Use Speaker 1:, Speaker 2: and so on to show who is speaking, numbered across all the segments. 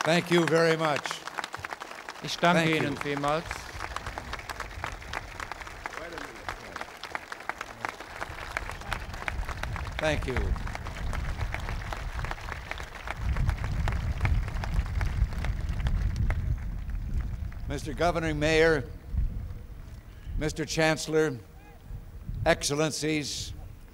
Speaker 1: Thank you very much.
Speaker 2: Ich danke
Speaker 1: Thank
Speaker 2: Ihnen
Speaker 1: you.
Speaker 2: vielmals.
Speaker 1: Thank you. Mr. Governing Mayor, Mr. Chancellor, Excellencies,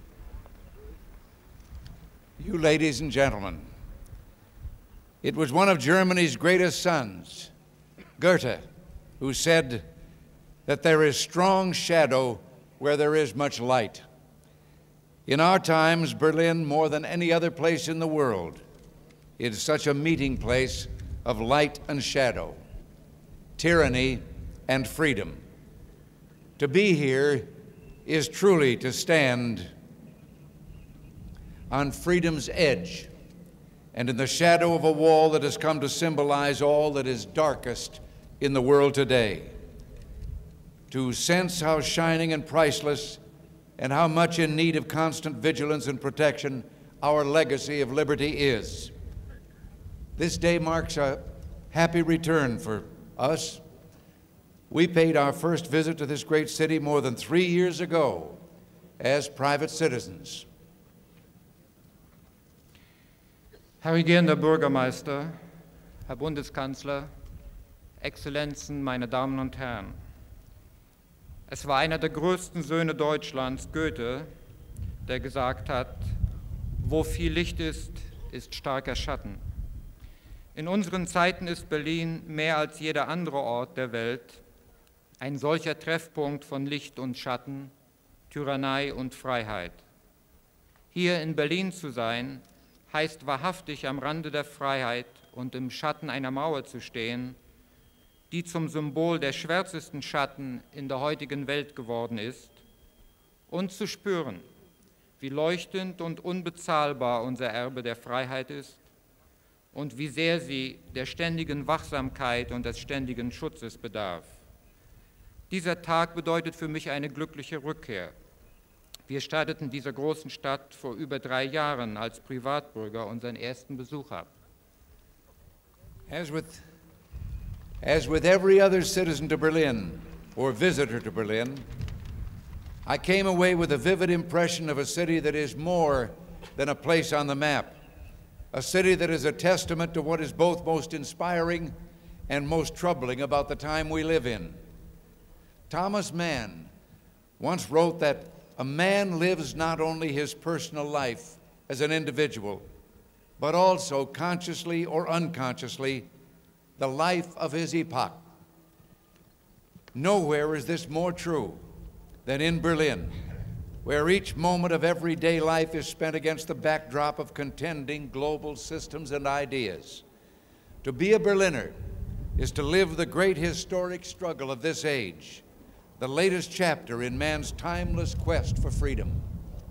Speaker 1: you ladies and gentlemen, it was one of Germany's greatest sons, Goethe, who said that there is strong shadow where there is much light. In our times, Berlin, more than any other place in the world, is such a meeting place of light and shadow, tyranny and freedom. To be here is truly to stand on freedom's edge and in the shadow of a wall that has come to symbolize all that is darkest in the world today. To sense how shining and priceless and how much in need of constant vigilance and protection our legacy of liberty is. This day marks a happy return for us. We paid our first visit to this great city more than 3 years ago as private citizens.
Speaker 2: Herr regierender Bürgermeister, Herr Bundeskanzler, Exzellenzen, meine Damen und Herren. Es war einer der größten Söhne Deutschlands, Goethe, der gesagt hat, wo viel Licht ist, ist starker Schatten. In unseren Zeiten ist Berlin mehr als jeder andere Ort der Welt ein solcher Treffpunkt von Licht und Schatten, Tyrannei und Freiheit. Hier in Berlin zu sein, heißt wahrhaftig am Rande der Freiheit und im Schatten einer Mauer zu stehen, die zum Symbol der schwärzesten Schatten in der heutigen Welt geworden ist, und zu spüren, wie leuchtend und unbezahlbar unser Erbe der Freiheit ist und wie sehr sie der ständigen Wachsamkeit und des ständigen Schutzes bedarf. Dieser Tag bedeutet für mich eine glückliche Rückkehr. Wir starteten dieser großen Stadt vor über 3 Jahren als Privatbürger unseren ersten Besuch ab.
Speaker 1: As with every other citizen to Berlin or visitor to Berlin, I came away with a vivid impression of a city that is more than a place on the map, a city that is a testament to what is both most inspiring and most troubling about the time we live in. Thomas Mann once wrote that a man lives not only his personal life as an individual, but also consciously or unconsciously the life of his epoch. Nowhere is this more true than in Berlin, where each moment of everyday life is spent against the backdrop of contending global systems and ideas. To be a Berliner is to live the great historic struggle of this age, the latest chapter in man's timeless quest for freedom.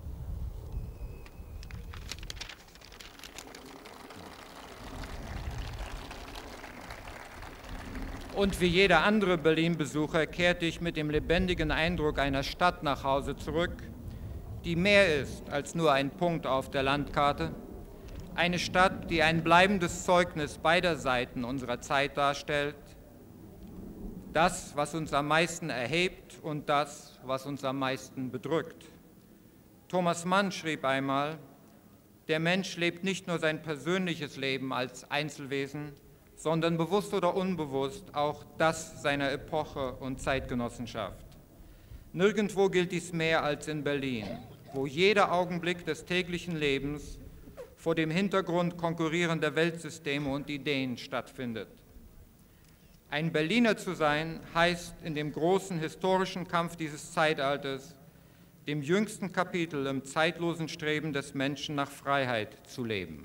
Speaker 2: Und wie jeder andere Berlin-Besucher kehrte ich mit dem lebendigen Eindruck einer Stadt nach Hause zurück, die mehr ist als nur ein Punkt auf der Landkarte. Eine Stadt, die ein bleibendes Zeugnis beider Seiten unserer Zeit darstellt. Das, was uns am meisten erhebt und das, was uns am meisten bedrückt. Thomas Mann schrieb einmal, der Mensch lebt nicht nur sein persönliches Leben als Einzelwesen, sondern bewusst oder unbewusst auch das seiner Epoche und Zeitgenossenschaft. Nirgendwo gilt dies mehr als in Berlin, wo jeder Augenblick des täglichen Lebens vor dem Hintergrund konkurrierender Weltsysteme und Ideen stattfindet. Ein Berliner zu sein, heißt in dem großen historischen Kampf dieses Zeitalters, dem jüngsten Kapitel im zeitlosen Streben des Menschen nach Freiheit zu leben.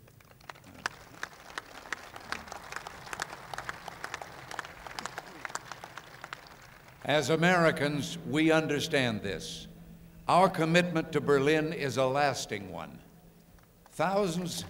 Speaker 1: As Americans, we understand this. Our commitment to Berlin is a lasting one. Thousands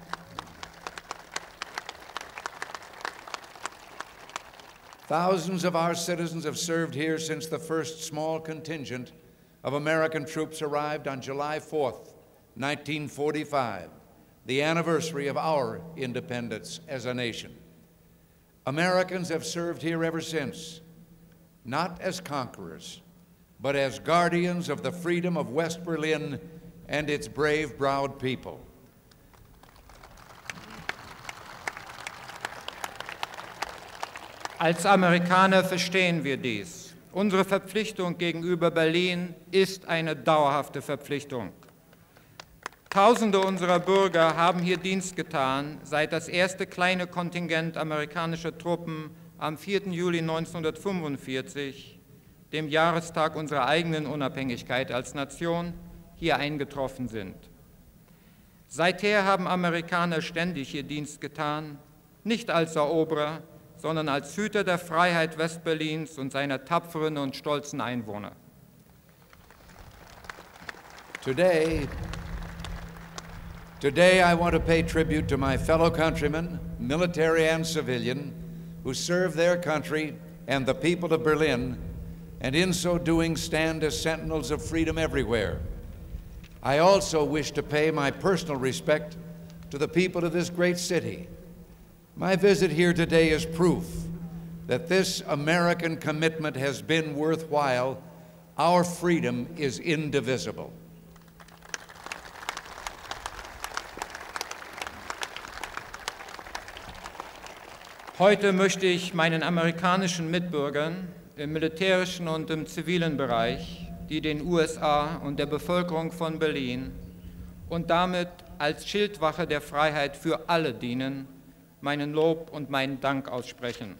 Speaker 1: of our citizens have served here since the first small contingent of American troops arrived on July 4th, 1945, the anniversary of our independence as a nation. Americans have served here ever since, not as conquerors, but as guardians of the freedom of West Berlin and its brave, proud people.
Speaker 2: Als Amerikaner verstehen wir dies. Unsere Verpflichtung gegenüber Berlin ist eine dauerhafte Verpflichtung. Tausende unserer Bürger haben hier Dienst getan, seit das erste kleine Kontingent amerikanischer Truppen am 4. Juli 1945, dem Jahrestag unserer eigenen Unabhängigkeit als Nation, hier eingetroffen sind. Seither haben Amerikaner ständig hier Dienst getan, nicht als Eroberer, sondern als Hüter der Freiheit Westberlins und seiner tapferen und stolzen Einwohner.
Speaker 1: Today, I want to pay tribute to my fellow countrymen, military and civilian, who serve their country and the people of Berlin, and in so doing stand as sentinels of freedom everywhere. I also wish to pay my personal respect to the people of this great city. My visit here today is proof that this American commitment has been worthwhile. Our freedom is indivisible.
Speaker 2: Heute möchte ich meinen amerikanischen Mitbürgern im militärischen und im zivilen Bereich, die den USA und der Bevölkerung von Berlin und damit als Schildwache der Freiheit für alle dienen, meinen Lob und meinen Dank aussprechen.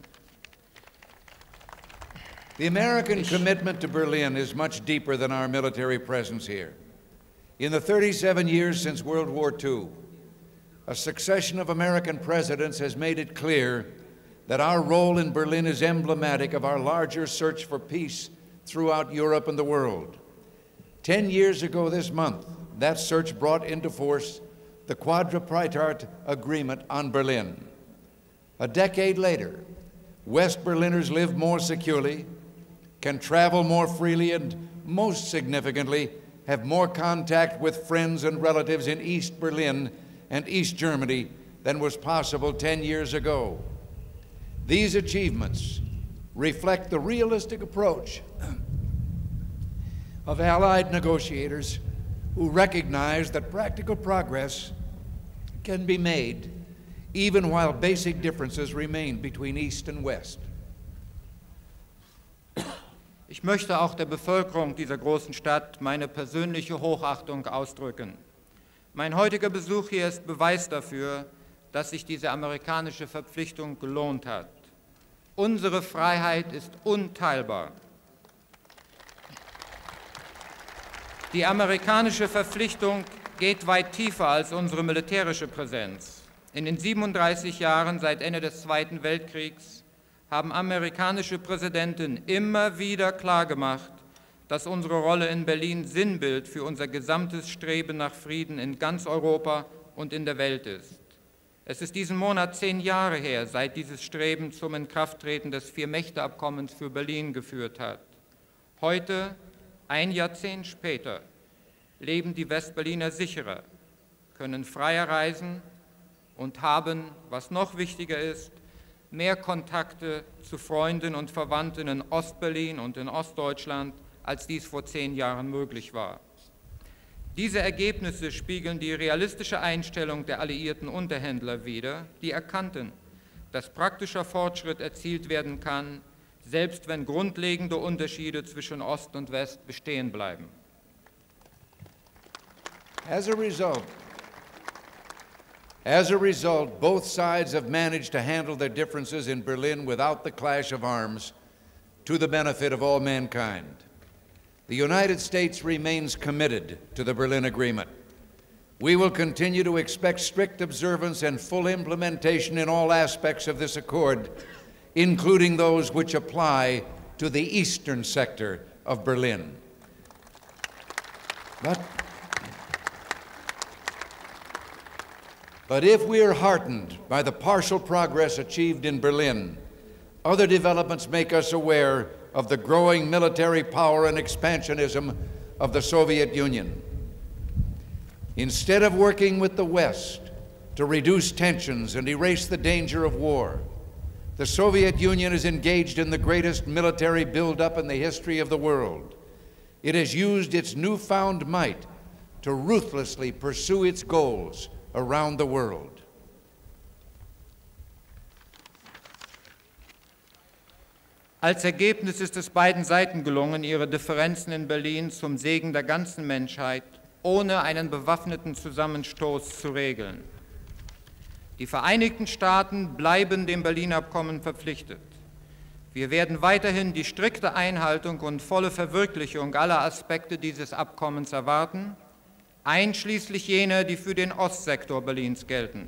Speaker 1: The American commitment to Berlin is much deeper than our military presence here. In the 37 years since World War II, a succession of American presidents has made it clear that our role in Berlin is emblematic of our larger search for peace throughout Europe and the world. 10 years ago this month, that search brought into force the Quadripartite Agreement on Berlin. A decade later, West Berliners live more securely, can travel more freely, and most significantly, have more contact with friends and relatives in East Berlin and East Germany than was possible 10 years ago. These achievements reflect the realistic approach of Allied negotiators who recognize that practical progress can be made even while basic differences remain between East and West.
Speaker 2: Ich möchte auch der Bevölkerung dieser großen Stadt meine persönliche Hochachtung ausdrücken. Mein heutiger Besuch hier ist Beweis dafür, dass sich diese amerikanische Verpflichtung gelohnt hat. Unsere Freiheit ist unteilbar. Die amerikanische Verpflichtung geht weit tiefer als unsere militärische Präsenz. In den 37 Jahren seit Ende des Zweiten Weltkriegs haben amerikanische Präsidenten immer wieder klargemacht, dass unsere Rolle in Berlin Sinnbild für unser gesamtes Streben nach Frieden in ganz Europa und in der Welt ist. Es ist diesen Monat 10 Jahre her, seit dieses Streben zum Inkrafttreten des Vier-Mächte-Abkommens für Berlin geführt hat. Heute, ein Jahrzehnt später, leben die Westberliner sicherer, können freier reisen und haben, was noch wichtiger ist, mehr Kontakte zu Freunden und Verwandten in Ostberlin und in Ostdeutschland, als dies vor 10 Jahren möglich war. Diese Ergebnisse spiegeln die realistische Einstellung der alliierten Unterhändler wider, die erkannten, dass praktischer Fortschritt erzielt werden kann, selbst wenn grundlegende Unterschiede zwischen Ost und West bestehen bleiben.
Speaker 1: As a result, both sides have managed to handle their differences in Berlin without the clash of arms, to the benefit of all mankind. The United States remains committed to the Berlin Agreement. We will continue to expect strict observance and full implementation in all aspects of this accord, including those which apply to the eastern sector of Berlin. But if we are heartened by the partial progress achieved in Berlin, other developments make us aware of the growing military power and expansionism of the Soviet Union. Instead of working with the West to reduce tensions and erase the danger of war. The Soviet Union is engaged in the greatest military buildup in the history of the world. It has used its newfound might to ruthlessly pursue its goals around the world.
Speaker 2: Als Ergebnis ist es beiden Seiten gelungen, ihre Differenzen in Berlin zum Segen der ganzen Menschheit ohne einen bewaffneten Zusammenstoß zu regeln. Die Vereinigten Staaten bleiben dem Berlin-Abkommen verpflichtet. Wir werden weiterhin die strikte Einhaltung und volle Verwirklichung aller Aspekte dieses Abkommens erwarten, einschließlich jener, die für den Ostsektor Berlins gelten.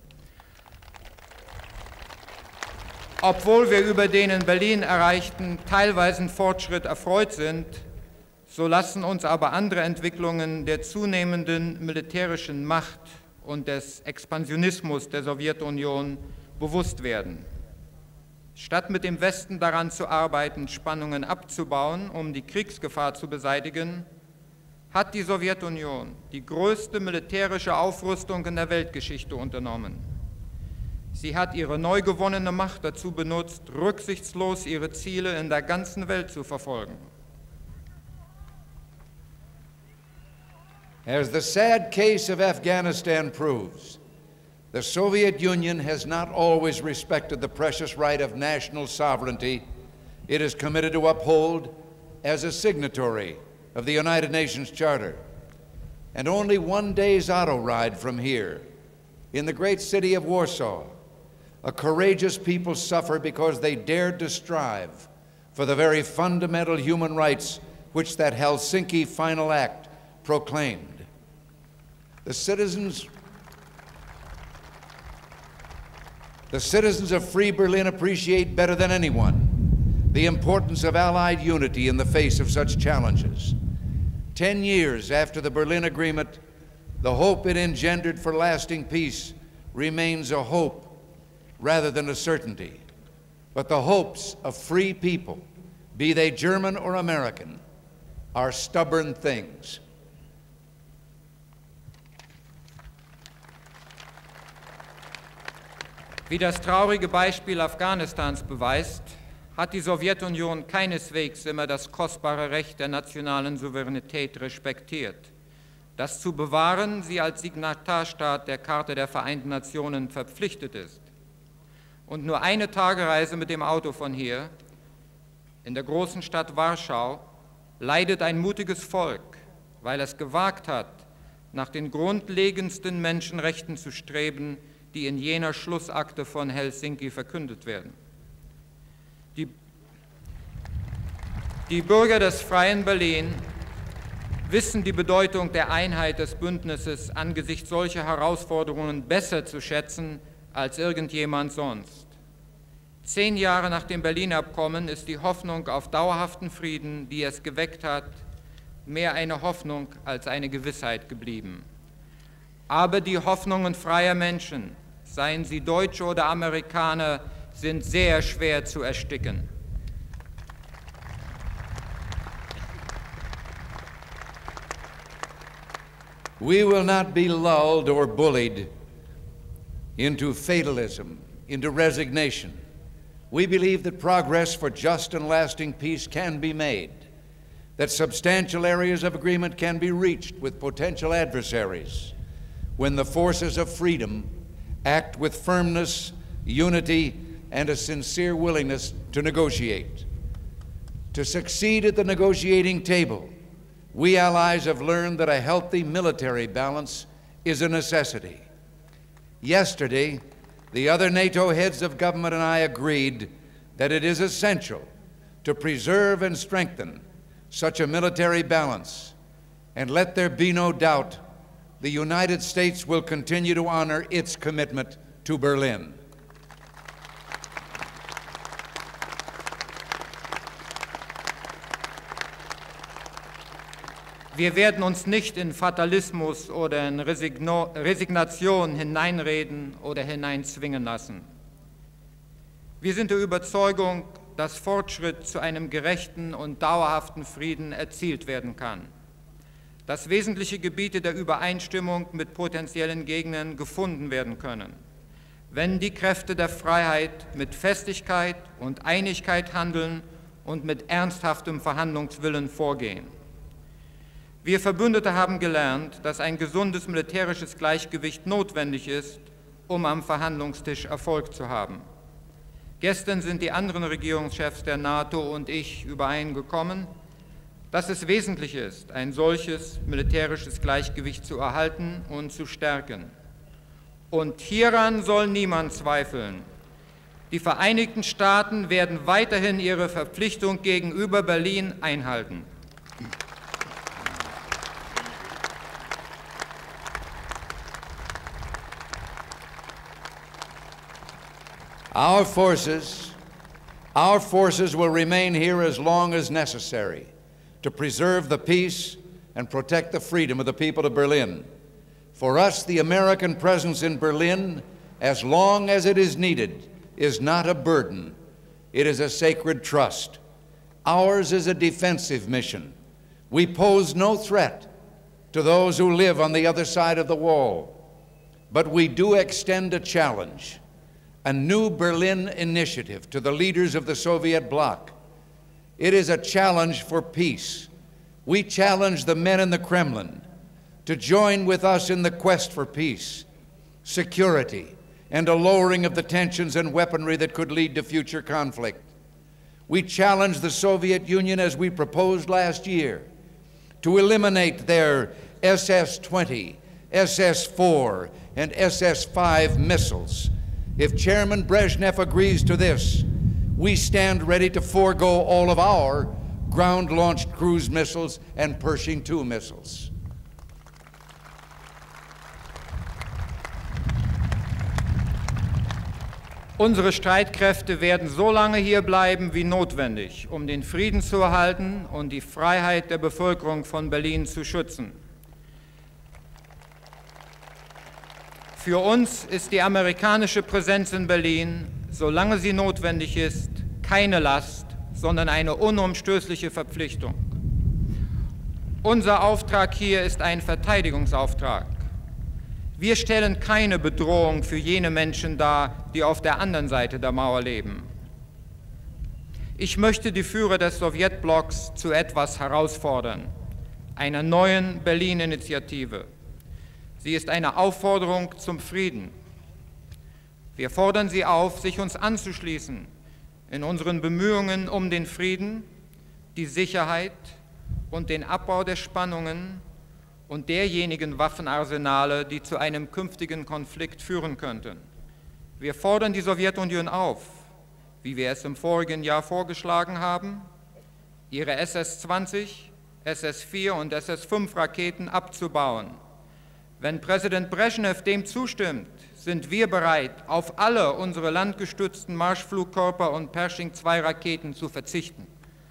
Speaker 2: Obwohl wir über den in Berlin erreichten teilweisen Fortschritt erfreut sind, so lassen uns aber andere Entwicklungen der zunehmenden militärischen Macht und des Expansionismus der Sowjetunion bewusst werden. Statt mit dem Westen daran zu arbeiten, Spannungen abzubauen, um die Kriegsgefahr zu beseitigen, hat die Sowjetunion die größte militärische Aufrüstung in der Weltgeschichte unternommen. Sie hat ihre neu gewonnene Macht dazu benutzt, rücksichtslos ihre Ziele in der ganzen Welt zu verfolgen.
Speaker 1: As the sad case of Afghanistan proves, the Soviet Union has not always respected the precious right of national sovereignty it is committed to uphold as a signatory of the United Nations Charter. And only one day's auto ride from here, in the great city of Warsaw, a courageous people suffer because they dared to strive for the very fundamental human rights which that Helsinki Final Act proclaimed. The citizens of free Berlin appreciate better than anyone the importance of Allied unity in the face of such challenges. 10 years after the Berlin Agreement, the hope it engendered for lasting peace remains a hope rather than a certainty. But the hopes of free people, be they German or American, are stubborn things.
Speaker 2: Wie das traurige Beispiel Afghanistans beweist, hat die Sowjetunion keineswegs immer das kostbare Recht der nationalen Souveränität respektiert. Das zu bewahren sie als Signatarstaat der Charta der Vereinten Nationen verpflichtet ist. Und nur eine Tagereise mit dem Auto von hier, in der großen Stadt Warschau, leidet ein mutiges Volk, weil es gewagt hat, nach den grundlegendsten Menschenrechten zu streben, die in jener Schlussakte von Helsinki verkündet werden. Die Bürger des freien Berlin wissen die Bedeutung der Einheit des Bündnisses angesichts solcher Herausforderungen besser zu schätzen als irgendjemand sonst. 10 Jahre nach dem Berlin-Abkommen ist die Hoffnung auf dauerhaften Frieden, die es geweckt hat, mehr eine Hoffnung als eine Gewissheit geblieben. Aber die Hoffnungen freier Menschen, seien sie Deutsche oder Amerikaner, sind sehr schwer zu ersticken.
Speaker 1: We will not be lulled or bullied into fatalism, into resignation. We believe that progress for just and lasting peace can be made, that substantial areas of agreement can be reached with potential adversaries when the forces of freedom act with firmness, unity, and a sincere willingness to negotiate. To succeed at the negotiating table, we allies have learned that a healthy military balance is a necessity. Yesterday, the other NATO heads of government and I agreed that it is essential to preserve and strengthen such a military balance, and let there be no doubt the United States will continue to honor its commitment to Berlin.
Speaker 2: Wir werden uns nicht in Fatalismus oder in Resignation hineinreden oder hineinzwingen lassen. Wir sind der Überzeugung, dass Fortschritt zu einem gerechten und dauerhaften Frieden erzielt werden kann. dass wesentliche Gebiete der Übereinstimmung mit potenziellen Gegnern gefunden werden können, wenn die Kräfte der Freiheit mit Festigkeit und Einigkeit handeln und mit ernsthaftem Verhandlungswillen vorgehen. Wir Verbündete haben gelernt, dass ein gesundes militärisches Gleichgewicht notwendig ist, um am Verhandlungstisch Erfolg zu haben. Gestern sind die anderen Regierungschefs der NATO und ich übereingekommen, dass es wesentlich ist, ein solches militärisches Gleichgewicht zu erhalten und zu stärken. Und hieran soll niemand zweifeln. Die Vereinigten Staaten werden weiterhin ihre Verpflichtung gegenüber Berlin einhalten.
Speaker 1: Our forces will remain here as long as necessary to preserve the peace and protect the freedom of the people of Berlin. For us, the American presence in Berlin, as long as it is needed, is not a burden. It is a sacred trust. Ours is a defensive mission. We pose no threat to those who live on the other side of the wall, but we do extend a challenge, a new Berlin initiative to the leaders of the Soviet bloc. It is a challenge for peace. We challenge the men in the Kremlin to join with us in the quest for peace, security, and a lowering of the tensions and weaponry that could lead to future conflict. We challenge the Soviet Union, as we proposed last year, to eliminate their SS-20, SS-4, and SS-5 missiles. If Chairman Brezhnev agrees to this, we stand ready to forego all of our ground-launched cruise missiles and Pershing II missiles.
Speaker 2: Unsere Streitkräfte werden so lange hier bleiben wie notwendig, um den Frieden zu erhalten und die Freiheit der Bevölkerung von Berlin zu schützen. Für uns ist die amerikanische Präsenz in Berlin, solange sie notwendig ist, keine Last, sondern eine unumstößliche Verpflichtung. Unser Auftrag hier ist ein Verteidigungsauftrag. Wir stellen keine Bedrohung für jene Menschen dar, die auf der anderen Seite der Mauer leben. Ich möchte die Führer des Sowjetblocks zu etwas herausfordern, einer neuen Berlin-Initiative. Sie ist eine Aufforderung zum Frieden. Wir fordern Sie auf, sich uns anzuschließen in unseren Bemühungen um den Frieden, die Sicherheit und den Abbau der Spannungen und derjenigen Waffenarsenale, die zu einem künftigen Konflikt führen könnten. Wir fordern die Sowjetunion auf, wie wir es im vorigen Jahr vorgeschlagen haben, ihre SS-20, SS-4 und SS-5 Raketen abzubauen. Wenn Präsident Brezhnev dem zustimmt, sind wir bereit, auf alle unsere landgestützten Marschflugkörper und Pershing-2 Raketen zu verzichten.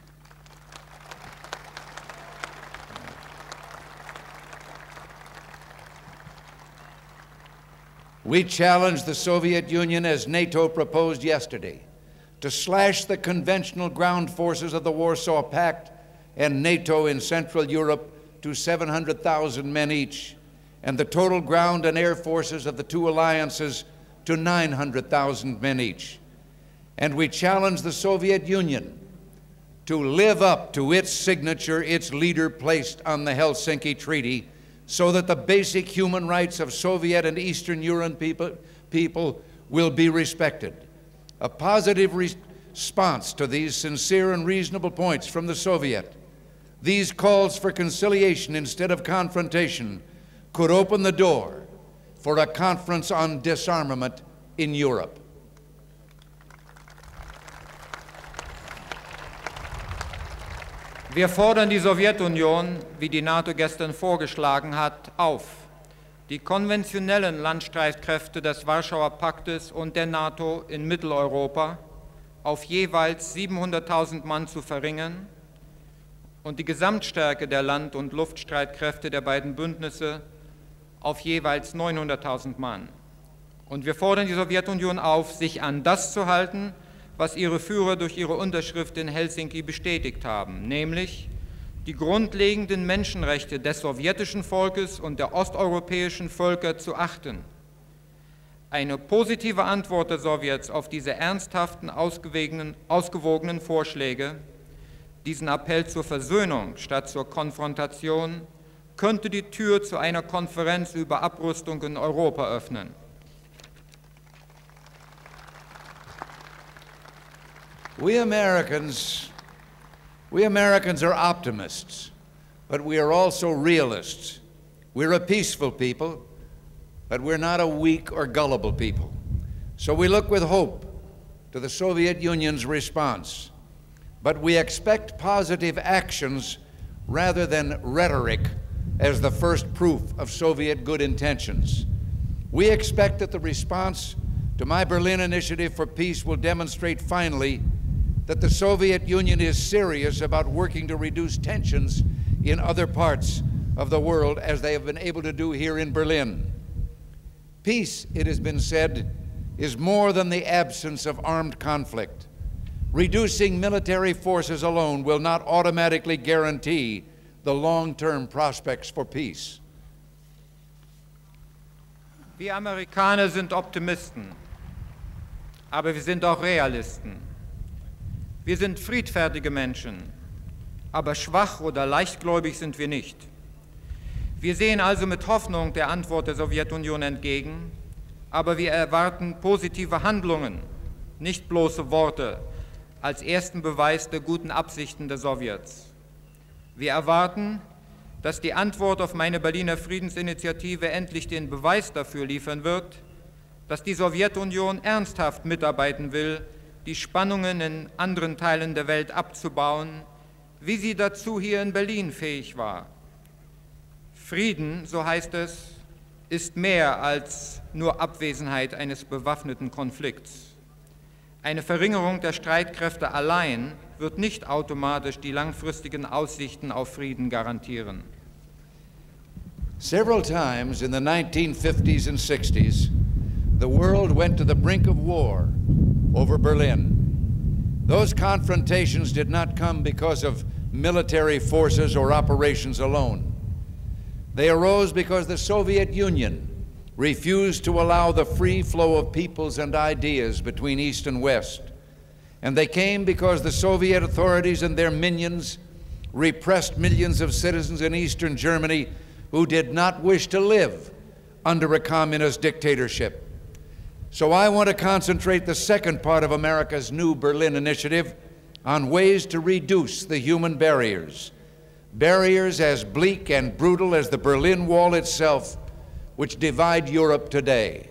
Speaker 1: We challenge the Soviet Union, as NATO proposed yesterday, to slash the conventional ground forces of the Warsaw Pact and NATO in Central Europe to 700,000 men each, and the total ground and air forces of the two alliances to 900,000 men each. And we challenge the Soviet Union to live up to its signature its leader placed on the Helsinki Treaty, so that the basic human rights of Soviet and Eastern European people will be respected. A positive response to these sincere and reasonable points from the Soviet, these calls for conciliation instead of confrontation, could open the door for a conference on disarmament in Europe.
Speaker 2: Wir fordern die Sowjetunion, wie die NATO gestern vorgeschlagen hat, auf, die konventionellen Landstreitkräfte des Warschauer Paktes und der NATO in Mitteleuropa auf jeweils 700.000 Mann zu verringern und die Gesamtstärke der Land- und Luftstreitkräfte der beiden Bündnisse auf jeweils 900.000 Mann. Und wir fordern die Sowjetunion auf, sich an das zu halten, was ihre Führer durch ihre Unterschrift in Helsinki bestätigt haben, nämlich die grundlegenden Menschenrechte des sowjetischen Volkes und der osteuropäischen Völker zu achten. Eine positive Antwort der Sowjets auf diese ernsthaften, ausgewogenen Vorschläge, diesen Appell zur Versöhnung statt zur Konfrontation, könnte die Tür zu einer Konferenz über Abrüstung in Europa öffnen.
Speaker 1: We Americans are optimists, but we are also realists. We're a peaceful people, but we're not a weak or gullible people. So we look with hope to the Soviet Union's response, but we expect positive actions rather than rhetoric as the first proof of Soviet good intentions. We expect that the response to my Berlin Initiative for Peace will demonstrate finally that the Soviet Union is serious about working to reduce tensions in other parts of the world, as they have been able to do here in Berlin. Peace, it has been said, is more than the absence of armed conflict. Reducing military forces alone will not automatically guarantee the long-term prospects for peace.
Speaker 2: Wir Amerikaner sind Optimisten, aber wir sind auch Realisten. Wir sind friedfertige Menschen, aber schwach oder leichtgläubig sind wir nicht. Wir sehen also mit Hoffnung der Antwort der Sowjetunion entgegen, aber wir erwarten positive Handlungen, nicht bloße Worte, als ersten Beweis der guten Absichten der Sowjets. Wir erwarten, dass die Antwort auf meine Berliner Friedensinitiative endlich den Beweis dafür liefern wird, dass die Sowjetunion ernsthaft mitarbeiten will, die Spannungen in anderen Teilen der Welt abzubauen, wie sie dazu hier in Berlin fähig war. Frieden, so heißt es, ist mehr als nur Abwesenheit eines bewaffneten Konflikts. Eine Verringerung der Streitkräfte allein wird nicht automatisch die langfristigen Aussichten auf Frieden garantieren.
Speaker 1: Several times in the 1950s and 60s, the world went to the brink of war over Berlin. Those confrontations did not come because of military forces or operations alone. They arose because the Soviet Union refused to allow the free flow of peoples and ideas between East and West. And they came because the Soviet authorities and their minions repressed millions of citizens in Eastern Germany who did not wish to live under a communist dictatorship. So I want to concentrate the second part of America's new Berlin Initiative on ways to reduce the human barriers. Barriers as bleak and brutal as the Berlin Wall itself, which divide Europe today.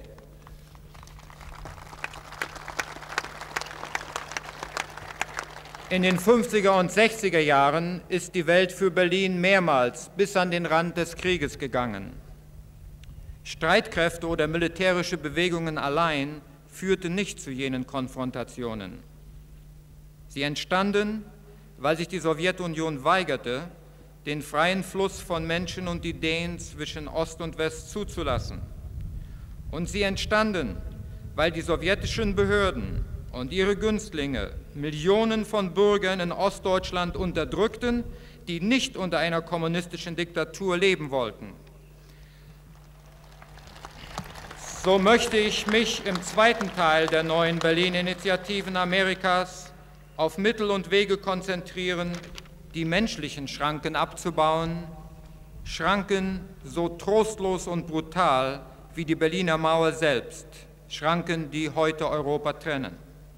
Speaker 2: In den 50er und 60er Jahren ist die Welt für Berlin mehrmals bis an den Rand des Krieges gegangen. Streitkräfte oder militärische Bewegungen allein führten nicht zu jenen Konfrontationen. Sie entstanden, weil sich die Sowjetunion weigerte, den freien Fluss von Menschen und Ideen zwischen Ost und West zuzulassen. Und sie entstanden, weil die sowjetischen Behörden und ihre Günstlinge Millionen von Bürgern in Ostdeutschland unterdrückten, die nicht unter einer kommunistischen Diktatur leben wollten. So möchte ich mich im zweiten Teil der neuen Berlin-Initiativen Amerikas auf Mittel und Wege konzentrieren, die menschlichen Schranken abzubauen, Schranken so trostlos und brutal wie die Berliner Mauer selbst, Schranken, die heute Europa trennen.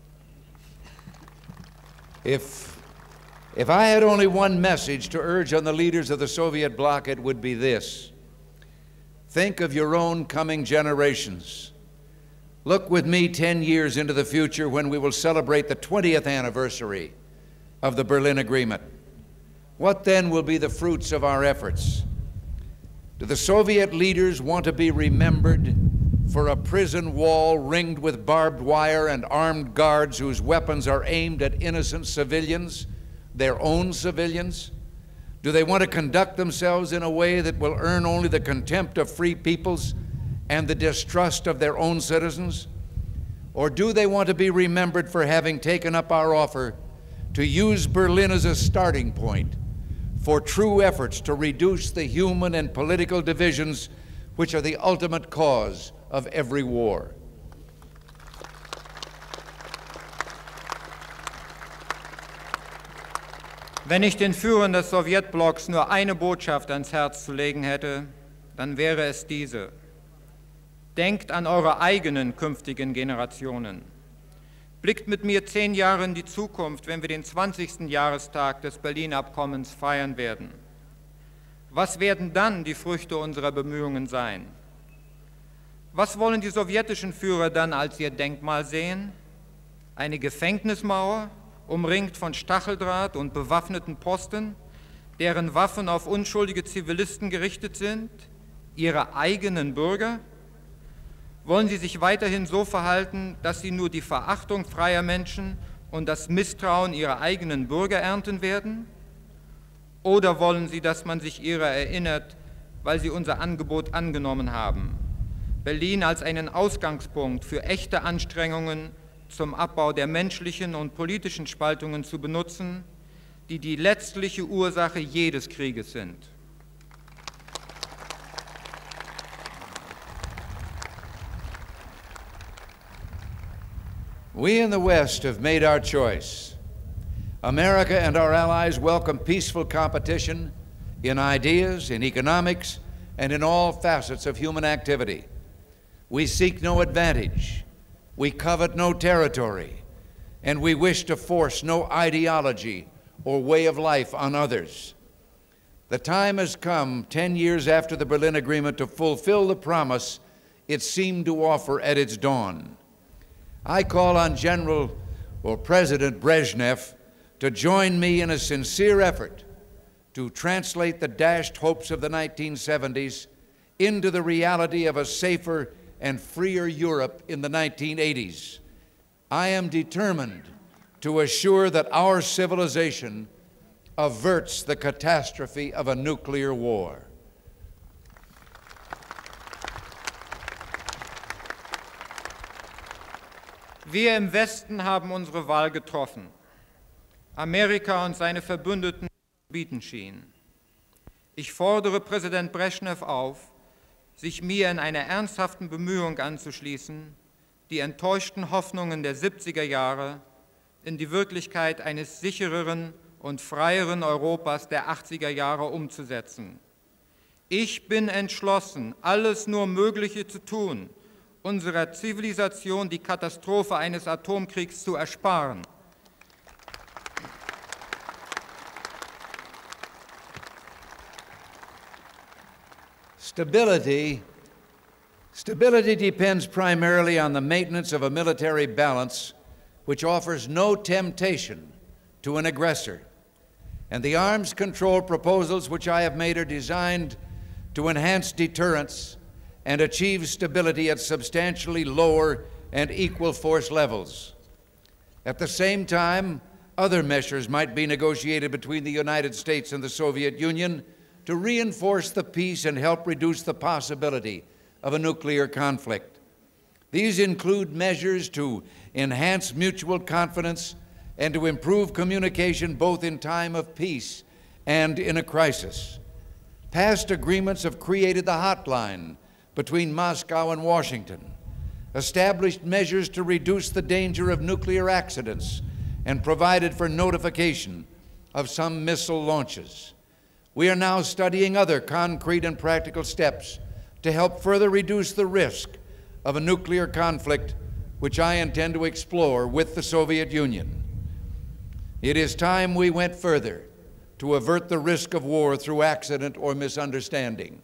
Speaker 1: If I had only one message to urge on the leaders of the Soviet bloc, it would be this. Think of your own coming generations. Look with me 10 years into the future when we will celebrate the 20th anniversary of the Berlin Agreement. What then will be the fruits of our efforts? Do the Soviet leaders want to be remembered for a prison wall ringed with barbed wire and armed guards whose weapons are aimed at innocent civilians, their own civilians? Do they want to conduct themselves in a way that will earn only the contempt of free peoples and the distrust of their own citizens? Or do they want to be remembered for having taken up our offer to use Berlin as a starting point for true efforts to reduce the human and political divisions which are the ultimate cause of every war.
Speaker 2: Wenn ich den Führern des Sowjetblocks nur eine Botschaft ans Herz zu legen hätte, dann wäre es diese: Denkt an eure eigenen künftigen Generationen. Blickt mit mir 10 Jahre in die Zukunft, wenn wir den 20. Jahrestag des Berlin-Abkommens feiern werden. Was werden dann die Früchte unserer Bemühungen sein? Was wollen die sowjetischen Führer dann als ihr Denkmal sehen? Eine Gefängnismauer, umringt von Stacheldraht und bewaffneten Posten, deren Waffen auf unschuldige Zivilisten gerichtet sind? Ihre eigenen Bürger? Wollen sie sich weiterhin so verhalten, dass sie nur die Verachtung freier Menschen und das Misstrauen ihrer eigenen Bürger ernten werden? Oder wollen sie, dass man sich ihrer erinnert, weil sie unser Angebot angenommen haben, Berlin als einen Ausgangspunkt für echte Anstrengungen zum Abbau der menschlichen und politischen Spaltungen zu benutzen, die die letztliche Ursache jedes Krieges sind?
Speaker 1: We in the West have made our choice. America and our allies welcome peaceful competition in ideas, in economics, and in all facets of human activity. We seek no advantage, we covet no territory, and we wish to force no ideology or way of life on others. The time has come, 10 years after the Berlin Agreement, to fulfill the promise it seemed to offer at its dawn. I call on President Brezhnev to join me in a sincere effort to translate the dashed hopes of the 1970s into the reality of a safer and freer Europe in the 1980s. I am determined to assure that our civilization averts the catastrophe of a nuclear war.
Speaker 2: Wir im Westen haben unsere Wahl getroffen. Amerika und seine Verbündeten bieten schien. Ich fordere Präsident Brezhnev auf, sich mir in einer ernsthaften Bemühung anzuschließen, die enttäuschten Hoffnungen der 70er Jahre in die Wirklichkeit eines sichereren und freieren Europas der 80er Jahre umzusetzen. Ich bin entschlossen, alles nur Mögliche zu tun, unserer Zivilisation die Katastrophe eines Atomkriegs zu ersparen.
Speaker 1: Stability depends primarily on the maintenance of a military balance which offers no temptation to an aggressor. And the arms control proposals which I have made are designed to enhance deterrence and achieve stability at substantially lower and equal force levels. At the same time, other measures might be negotiated between the United States and the Soviet Union to reinforce the peace and help reduce the possibility of a nuclear conflict. These include measures to enhance mutual confidence and to improve communication both in time of peace and in a crisis. Past agreements have created the hotline between Moscow and Washington, established measures to reduce the danger of nuclear accidents, and provided for notification of some missile launches. We are now studying other concrete and practical steps to help further reduce the risk of a nuclear conflict, which I intend to explore with the Soviet Union. It is time we went further to avert the risk of war through accident or misunderstanding.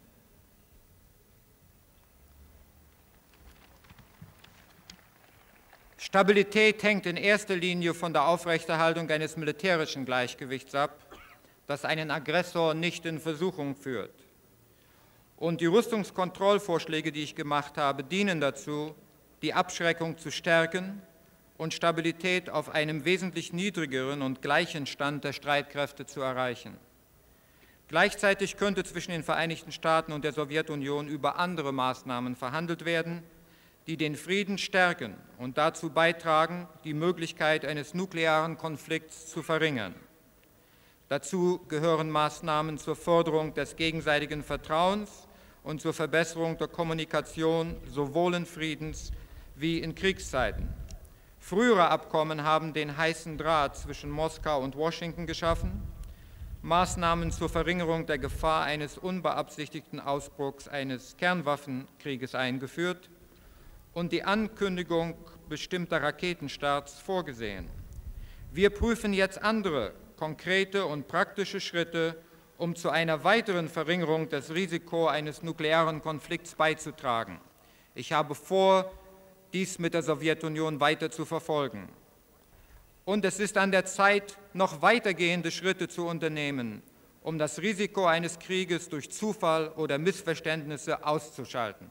Speaker 2: Stabilität hängt in erster Linie von der Aufrechterhaltung eines militärischen Gleichgewichts ab, das einen Aggressor nicht in Versuchung führt. Und die Rüstungskontrollvorschläge, die ich gemacht habe, dienen dazu, die Abschreckung zu stärken und Stabilität auf einem wesentlich niedrigeren und gleichen Stand der Streitkräfte zu erreichen. Gleichzeitig könnte zwischen den Vereinigten Staaten und der Sowjetunion über andere Maßnahmen verhandelt werden, die den Frieden stärken und dazu beitragen, die Möglichkeit eines nuklearen Konflikts zu verringern. Dazu gehören Maßnahmen zur Förderung des gegenseitigen Vertrauens und zur Verbesserung der Kommunikation sowohl in Friedens- wie in Kriegszeiten. Frühere Abkommen haben den heißen Draht zwischen Moskau und Washington geschaffen, Maßnahmen zur Verringerung der Gefahr eines unbeabsichtigten Ausbruchs eines Kernwaffenkrieges eingeführt und die Ankündigung bestimmter Raketenstarts vorgesehen. Wir prüfen jetzt andere konkrete und praktische Schritte, um zu einer weiteren Verringerung des Risikos eines nuklearen Konflikts beizutragen. Ich habe vor, dies mit der Sowjetunion weiter zu verfolgen. Und es ist an der Zeit, noch weitergehende Schritte zu unternehmen, um das Risiko eines Krieges durch Zufall oder Missverständnisse auszuschalten.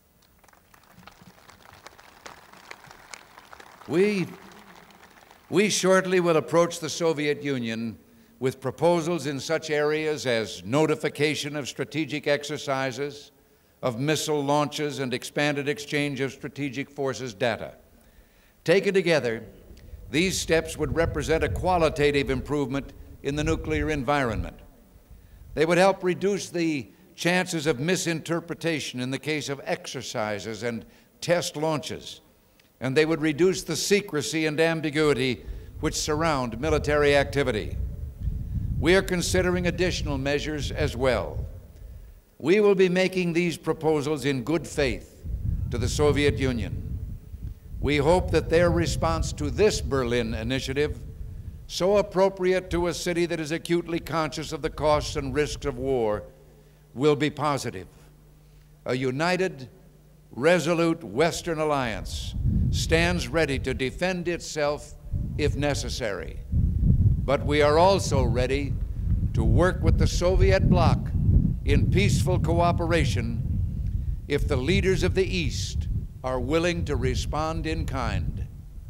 Speaker 1: We shortly will approach the Soviet Union with proposals in such areas as notification of strategic exercises, of missile launches, and expanded exchange of strategic forces data. Taken together, these steps would represent a qualitative improvement in the nuclear environment. They would help reduce the chances of misinterpretation in the case of exercises and test launches, and they would reduce the secrecy and ambiguity which surround military activity. We are considering additional measures as well. We will be making these proposals in good faith to the Soviet Union. We hope that their response to this Berlin initiative, so appropriate to a city that is acutely conscious of the costs and risks of war, will be positive. A united, resolute Western alliance stands ready to defend itself if necessary. But we are also ready to work with the Soviet bloc in peaceful cooperation if the leaders of the East are willing to respond in kind.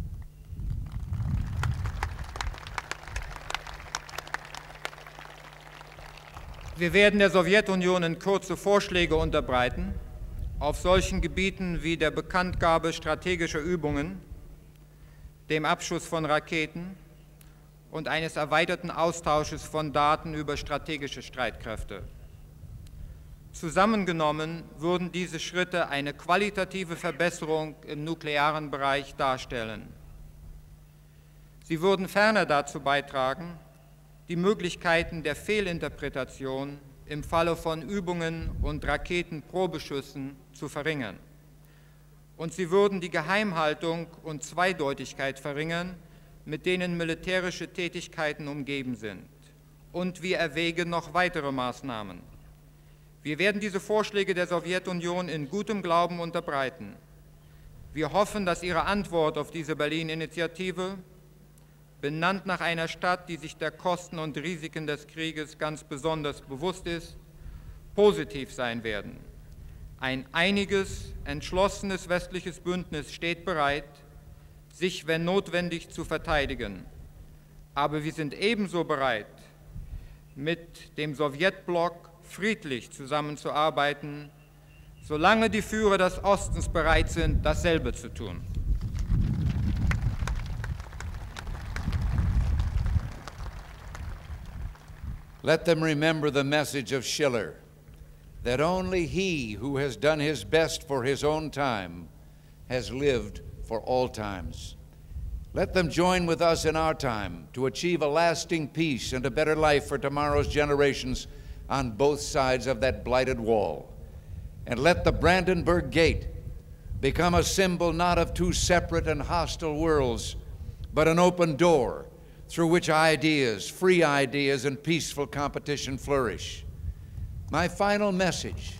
Speaker 2: Wir werden der Sowjetunion in Kürze Vorschläge unterbreiten, auf solchen Gebieten wie der Bekanntgabe strategischer Übungen, dem Abschuss von Raketen und eines erweiterten Austausches von Daten über strategische Streitkräfte. Zusammengenommen würden diese Schritte eine qualitative Verbesserung im nuklearen Bereich darstellen. Sie würden ferner dazu beitragen, die Möglichkeiten der Fehlinterpretation im Falle von Übungen und Raketenprobeschüssen zu verringern. Und sie würden die Geheimhaltung und Zweideutigkeit verringern, mit denen militärische Tätigkeiten umgeben sind. Und wir erwägen noch weitere Maßnahmen. Wir werden diese Vorschläge der Sowjetunion in gutem Glauben unterbreiten. Wir hoffen, dass Ihre Antwort auf diese Berlin-Initiative, benannt nach einer Stadt, die sich der Kosten und Risiken des Krieges ganz besonders bewusst ist, positiv sein werden. Ein einiges, entschlossenes westliches Bündnis steht bereit, sich, wenn notwendig, zu verteidigen. Aber wir sind ebenso bereit, mit dem Sowjetblock friedlich zusammenzuarbeiten, solange die Führer des Ostens bereit sind, dasselbe zu tun.
Speaker 1: Let them remember the message of Schiller, that only he who has done his best for his own time has lived for all times. Let them join with us in our time to achieve a lasting peace and a better life for tomorrow's generations on both sides of that blighted wall. And let the Brandenburg Gate become a symbol not of two separate and hostile worlds, but an open door through which ideas, free ideas, and peaceful competition flourish. My final message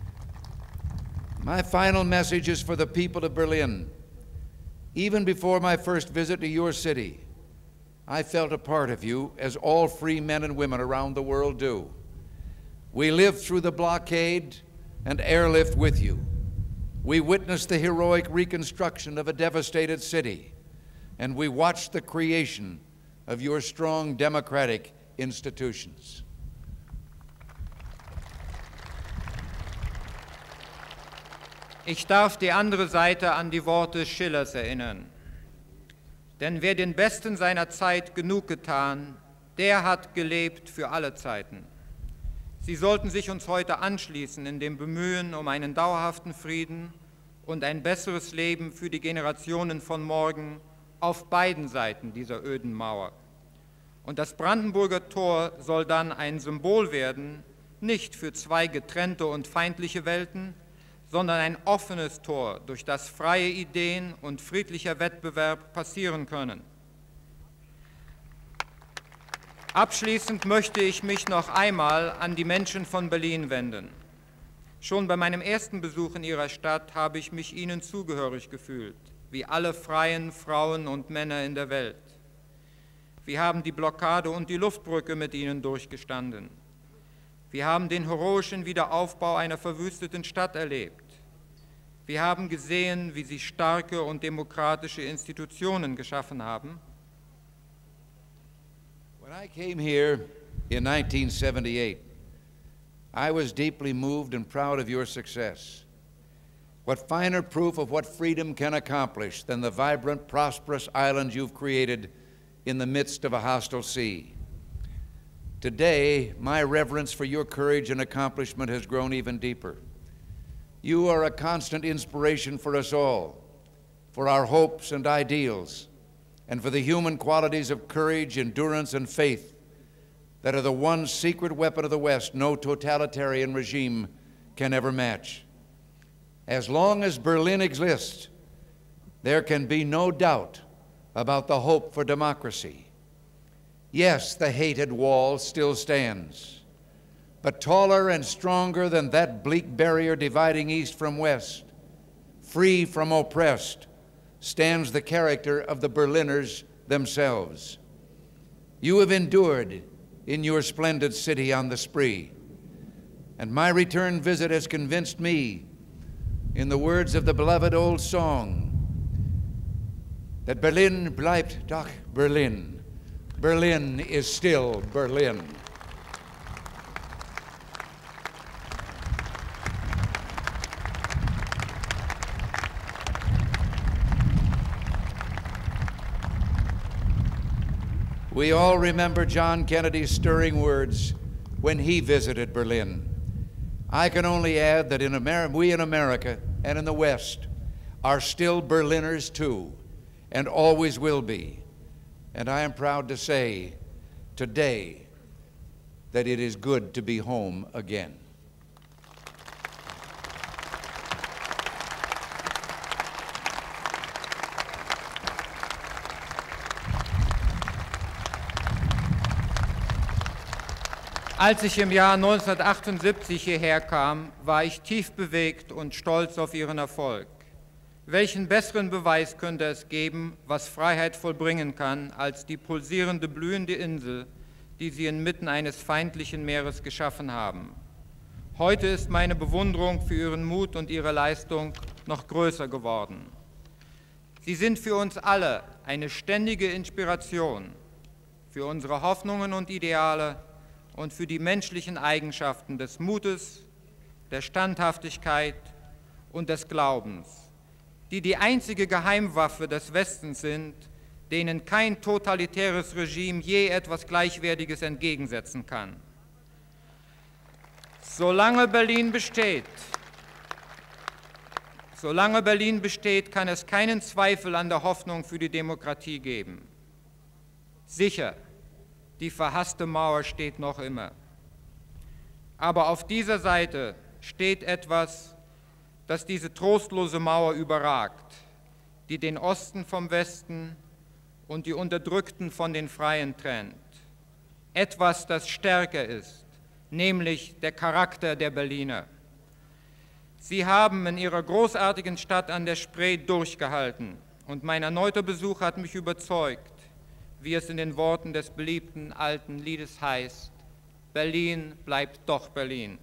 Speaker 1: is for the people of Berlin. Even before my first visit to your city, I felt a part of you, as all free men and women around the world do. We lived through the blockade and airlift with you. We witnessed the heroic reconstruction of a devastated city, and we watched the creation of your strong democratic institutions.
Speaker 2: Ich darf die andere Seite an die Worte Schillers erinnern. Denn wer den Besten seiner Zeit genug getan, der hat gelebt für alle Zeiten. Sie sollten sich uns heute anschließen in dem Bemühen um einen dauerhaften Frieden und ein besseres Leben für die Generationen von morgen auf beiden Seiten dieser öden Mauer. Und das Brandenburger Tor soll dann ein Symbol werden, nicht für zwei getrennte und feindliche Welten, sondern ein offenes Tor, durch das freie Ideen und friedlicher Wettbewerb passieren können. Abschließend möchte ich mich noch einmal an die Menschen von Berlin wenden. Schon bei meinem ersten Besuch in ihrer Stadt habe ich mich ihnen zugehörig gefühlt, wie alle freien Frauen und Männer in der Welt. Wir haben die Blockade und die Luftbrücke mit ihnen durchgestanden. Wir haben den heroischen Wiederaufbau einer verwüsteten Stadt erlebt. Wir haben gesehen, wie sie starke und demokratische Institutionen geschaffen haben.
Speaker 1: When I came here in 1978, I was deeply moved and proud of your success. What finer proof of what freedom can accomplish than the vibrant, prosperous island you've created in the midst of a hostile sea? Today, my reverence for your courage and accomplishment has grown even deeper. You are a constant inspiration for us all, for our hopes and ideals, and for the human qualities of courage, endurance, and faith that are the one secret weapon of the West no totalitarian regime can ever match. As long as Berlin exists, there can be no doubt about the hope for democracy. Yes, the hated wall still stands, but taller and stronger than that bleak barrier dividing East from West, free from oppressed, stands the character of the Berliners themselves. You have endured in your splendid city on the Spree, and my return visit has convinced me, in the words of the beloved old song, that Berlin bleibt doch Berlin. Berlin is still Berlin. We all remember John Kennedy's stirring words when he visited Berlin. I can only add that we in America and in the West are still Berliners too, and always will be. And I am proud to say today that it is good to be home again.
Speaker 2: Als ich im Jahr 1978 hierher kam, war ich tief bewegt und stolz auf Ihren Erfolg. Welchen besseren Beweis könnte es geben, was Freiheit vollbringen kann, als die pulsierende, blühende Insel, die Sie inmitten eines feindlichen Meeres geschaffen haben? Heute ist meine Bewunderung für Ihren Mut und Ihre Leistung noch größer geworden. Sie sind für uns alle eine ständige Inspiration, für unsere Hoffnungen und Ideale und für die menschlichen Eigenschaften des Mutes, der Standhaftigkeit und des Glaubens, die die einzige Geheimwaffe des Westens sind, denen kein totalitäres Regime je etwas Gleichwertiges entgegensetzen kann. Solange Berlin besteht, kann es keinen Zweifel an der Hoffnung für die Demokratie geben. Sicher, die verhasste Mauer steht noch immer. Aber auf dieser Seite steht etwas, das diese trostlose Mauer überragt, die den Osten vom Westen und die Unterdrückten von den Freien trennt. Etwas, das stärker ist, nämlich der Charakter der Berliner. Sie haben in ihrer großartigen Stadt an der Spree durchgehalten und mein erneuter Besuch hat mich überzeugt, wie es in den Worten des beliebten alten Liedes heißt: Berlin bleibt doch Berlin.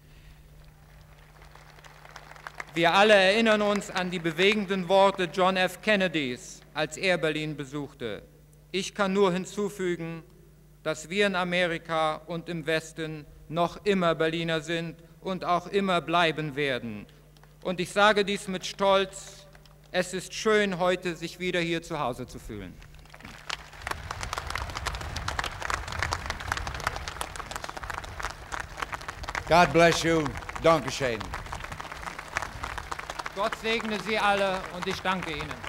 Speaker 2: Wir alle erinnern uns an die bewegenden Worte John F. Kennedys, als er Berlin besuchte. Ich kann nur hinzufügen, dass wir in Amerika und im Westen noch immer Berliner sind und auch immer bleiben werden. Und ich sage dies mit Stolz: Es ist schön, heute sich wieder hier zu Hause zu fühlen.
Speaker 1: God bless you. Danke schön.
Speaker 2: Gott segne Sie alle und ich danke Ihnen.